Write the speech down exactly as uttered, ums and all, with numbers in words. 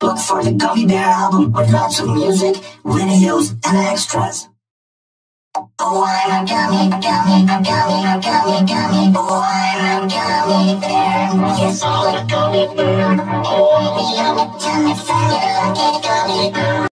Look for the Gummy Bear album with lots of music, videos, and extras. Oh, I'm a gummy, gummy, a gummy, a gummy, gummy. Oh, I'm a gummy bear. Yes, I'm a gummy bear. Oh, I'm a yummy, yummy, funny, lucky gummy bear.